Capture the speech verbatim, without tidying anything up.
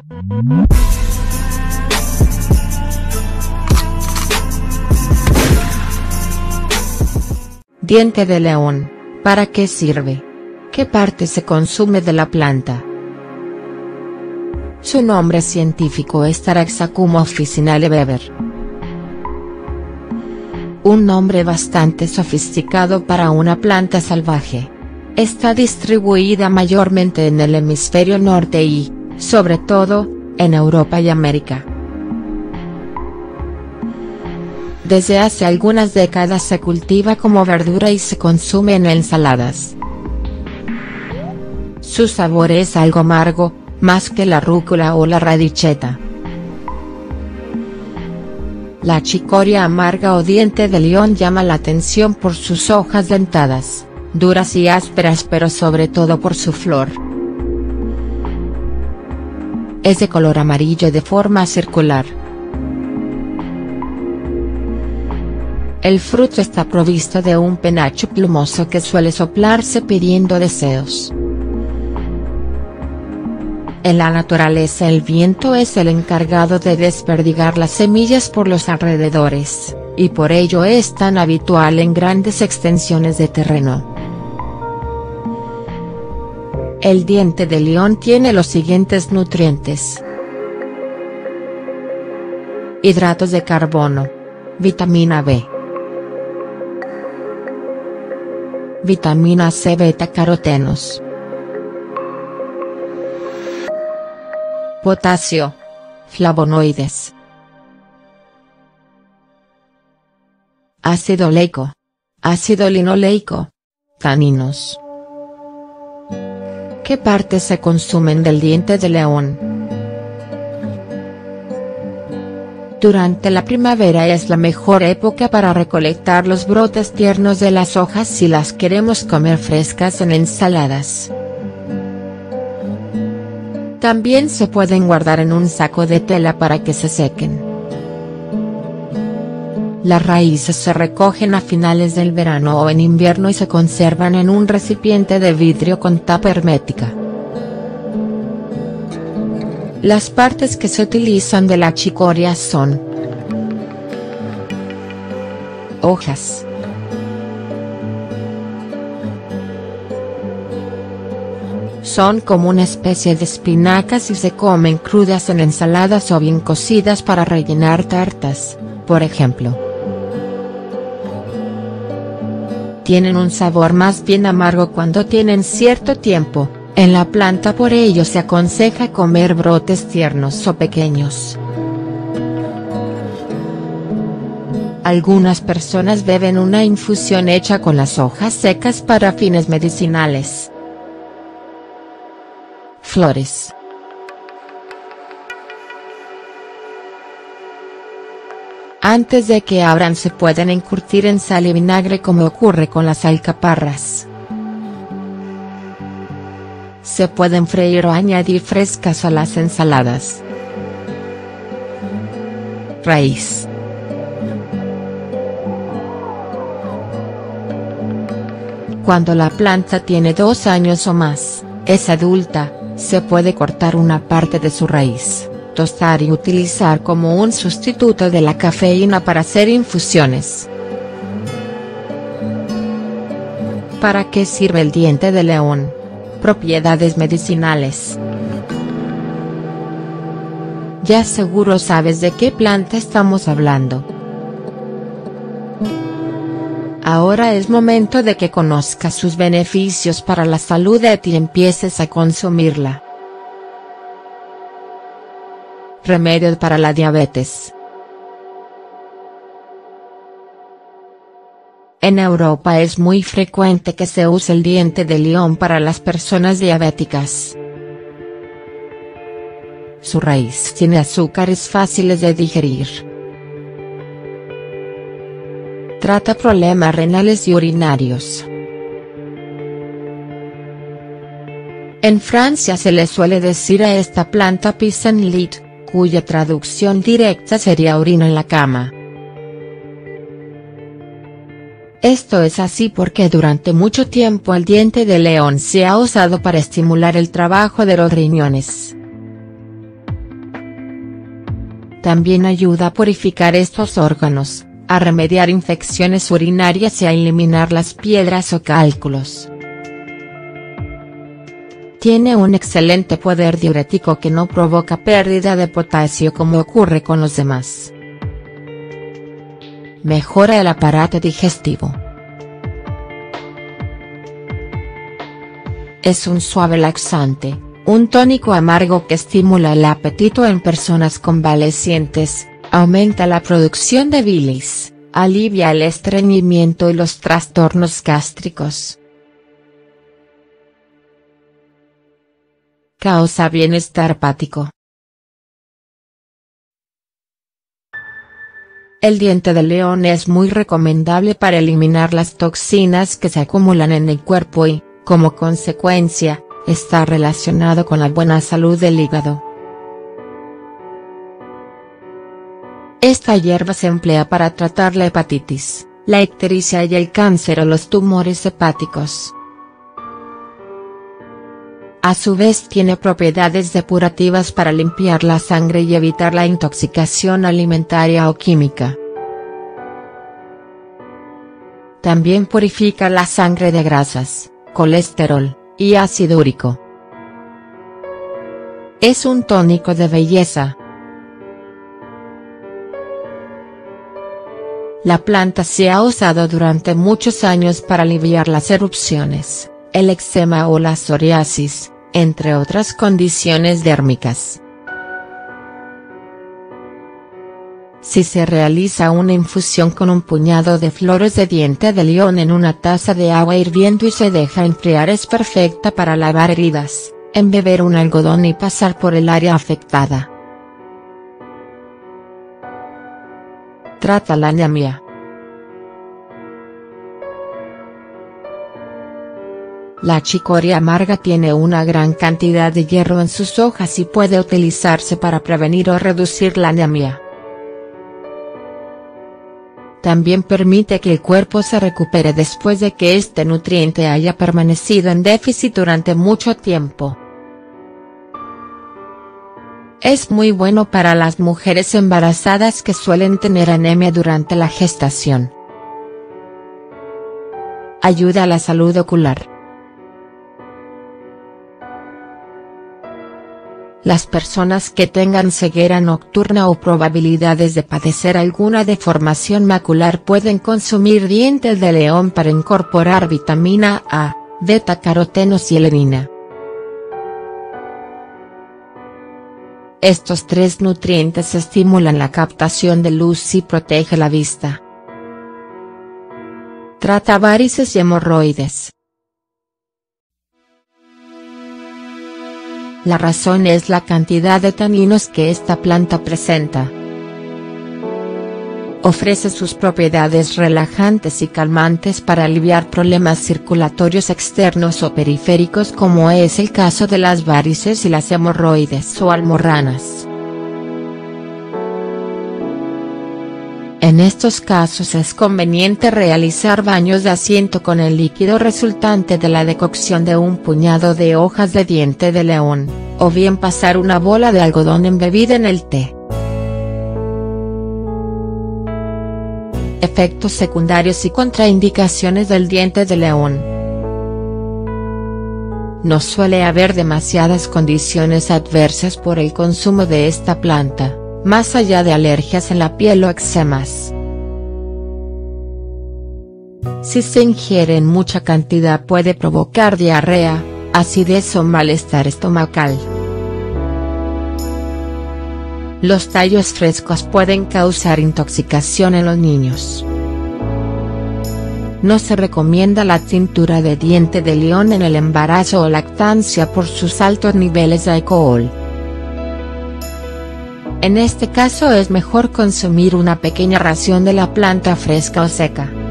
Diente de león, ¿para qué sirve? ¿Qué parte se consume de la planta? Su nombre científico es Taraxacum officinale Weber. Un nombre bastante sofisticado para una planta salvaje. Está distribuida mayormente en el hemisferio norte y, sobre todo, en Europa y América. Desde hace algunas décadas se cultiva como verdura y se consume en ensaladas. Su sabor es algo amargo, más que la rúcula o la radicchetta. La chicoria amarga o diente de león llama la atención por sus hojas dentadas, duras y ásperas, pero sobre todo por su flor. Es de color amarillo de forma circular. El fruto está provisto de un penacho plumoso que suele soplarse pidiendo deseos. En la naturaleza el viento es el encargado de desperdigar las semillas por los alrededores, y por ello es tan habitual en grandes extensiones de terreno. El diente de león tiene los siguientes nutrientes: hidratos de carbono, vitamina B, vitamina C, beta-carotenos, potasio, flavonoides, ácido oleico, ácido linoleico, taninos. ¿Qué partes se consumen del diente de león? Durante la primavera es la mejor época para recolectar los brotes tiernos de las hojas si las queremos comer frescas en ensaladas. También se pueden guardar en un saco de tela para que se sequen. Las raíces se recogen a finales del verano o en invierno y se conservan en un recipiente de vidrio con tapa hermética. Las partes que se utilizan de la chicoria son: hojas, son como una especie de espinacas y se comen crudas en ensaladas o bien cocidas para rellenar tartas, por ejemplo. Tienen un sabor más bien amargo cuando tienen cierto tiempo en la planta, por ello se aconseja comer brotes tiernos o pequeños. Algunas personas beben una infusión hecha con las hojas secas para fines medicinales. Flores. Antes de que abran se pueden encurtir en sal y vinagre, como ocurre con las alcaparras. Se pueden freír o añadir frescas a las ensaladas. Raíz. Cuando la planta tiene dos años o más, es adulta, se puede cortar una parte de su raíz, tostar y utilizar como un sustituto de la cafeína para hacer infusiones. ¿Para qué sirve el diente de león? Propiedades medicinales. Ya seguro sabes de qué planta estamos hablando. Ahora es momento de que conozcas sus beneficios para la salud y empieces a consumirla. Remedio para la diabetes. En Europa es muy frecuente que se use el diente de león para las personas diabéticas. Su raíz tiene azúcares fáciles de digerir. Trata problemas renales y urinarios. En Francia se le suele decir a esta planta pissenlit, cuya traducción directa sería orina en la cama. Esto es así porque durante mucho tiempo el diente de león se ha usado para estimular el trabajo de los riñones. También ayuda a purificar estos órganos, a remediar infecciones urinarias y a eliminar las piedras o cálculos. Tiene un excelente poder diurético que no provoca pérdida de potasio como ocurre con los demás. Mejora el aparato digestivo. Es un suave laxante, un tónico amargo que estimula el apetito en personas convalecientes, aumenta la producción de bilis, alivia el estreñimiento y los trastornos gástricos. Causa bienestar hepático. El diente de león es muy recomendable para eliminar las toxinas que se acumulan en el cuerpo y, como consecuencia, está relacionado con la buena salud del hígado. Esta hierba se emplea para tratar la hepatitis, la ictericia y el cáncer o los tumores hepáticos. A su vez tiene propiedades depurativas para limpiar la sangre y evitar la intoxicación alimentaria o química. También purifica la sangre de grasas, colesterol, y ácido úrico. Es un tónico de belleza. La planta se ha usado durante muchos años para aliviar las erupciones, el eczema o la psoriasis, entre otras condiciones dérmicas. Si se realiza una infusión con un puñado de flores de diente de león en una taza de agua hirviendo y se deja enfriar, es perfecta para lavar heridas, embeber un algodón y pasar por el área afectada. Trata la anemia. La chicoria amarga tiene una gran cantidad de hierro en sus hojas y puede utilizarse para prevenir o reducir la anemia. También permite que el cuerpo se recupere después de que este nutriente haya permanecido en déficit durante mucho tiempo. Es muy bueno para las mujeres embarazadas que suelen tener anemia durante la gestación. Ayuda a la salud ocular. Las personas que tengan ceguera nocturna o probabilidades de padecer alguna deformación macular pueden consumir dientes de león para incorporar vitamina A, beta-carotenos y elenina. Estos tres nutrientes estimulan la captación de luz y protege la vista. Trata varices y hemorroides. La razón es la cantidad de taninos que esta planta presenta. Ofrece sus propiedades relajantes y calmantes para aliviar problemas circulatorios externos o periféricos, como es el caso de las varices y las hemorroides o almorranas. En estos casos es conveniente realizar baños de asiento con el líquido resultante de la decocción de un puñado de hojas de diente de león, o bien pasar una bola de algodón embebida en el té. Efectos secundarios y contraindicaciones del diente de león. No suele haber demasiadas condiciones adversas por el consumo de esta planta, más allá de alergias en la piel o eczemas. Si se ingiere en mucha cantidad puede provocar diarrea, acidez o malestar estomacal. Los tallos frescos pueden causar intoxicación en los niños. No se recomienda la tintura de diente de león en el embarazo o lactancia por sus altos niveles de alcohol. En este caso es mejor consumir una pequeña ración de la planta fresca o seca.